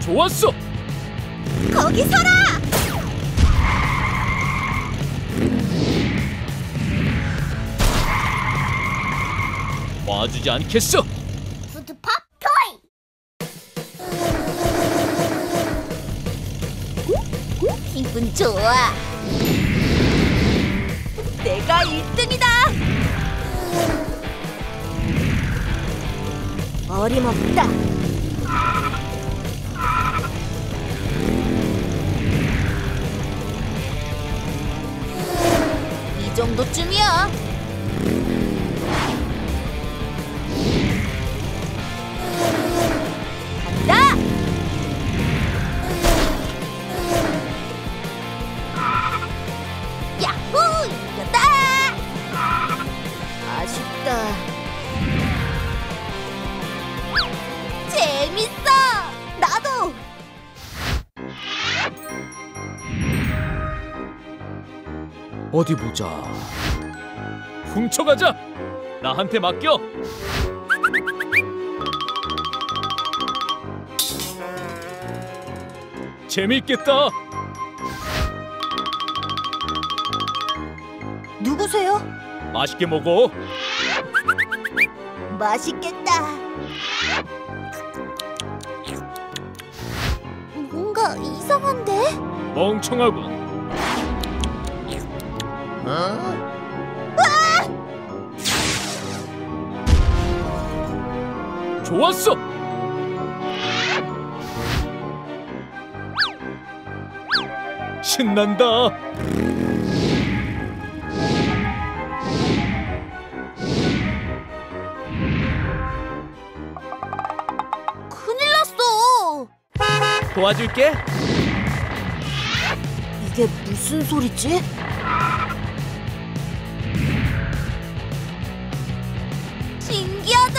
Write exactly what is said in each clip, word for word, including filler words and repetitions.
좋았어! 거기 서라! 봐주지 않겠어! 푸드팝 토이! 기분 좋아! 내가 일 등이다! 어림없다! 이 정도쯤이야! 간다! 야호! 이겼다! 아쉽다. 재밌어! 나도! 어디 보자. 훔쳐가자! 나한테 맡겨! 재밌겠다! 누구세요? 맛있게 먹어! 맛있겠다. 뭔가 이상한데? 멍청하군. 좋았어! 신난다! 큰일 났어! 도와줄게! 이게 무슨 소리지? 신기하다!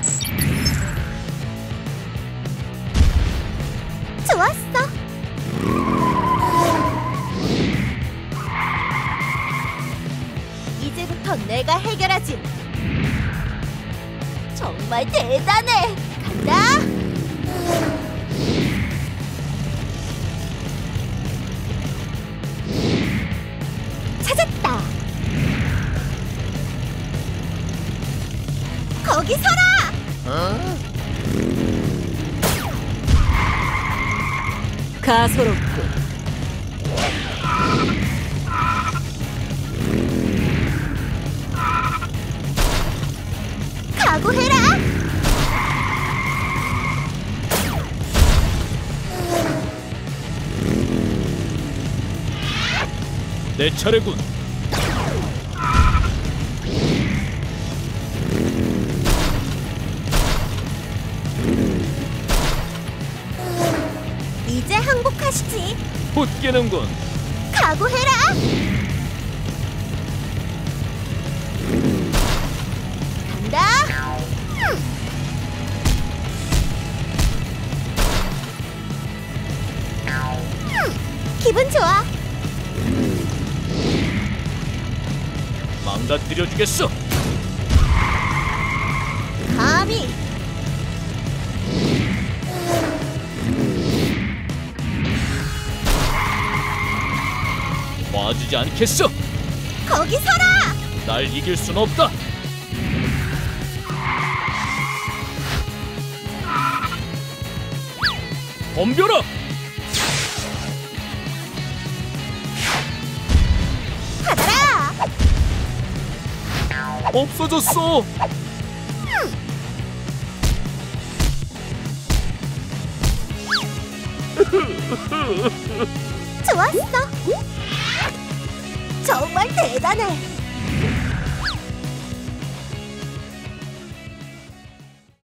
좋았어! 이제부터 내가 해결하지! 정말 대단해! 간다! 찾았다! 거기 서라! 가소롭군. 각오해라! 내 차례군. 이제 항복하시지. 웃기는군. 각오해라! 간다! 기분 좋아. 망가뜨려주겠어. 감히. 봐주지 않겠어. 거기 서라! 날 이길 순 없다. 덤벼라. 받아라! 없어졌어. 좋았어. 정말 대단해.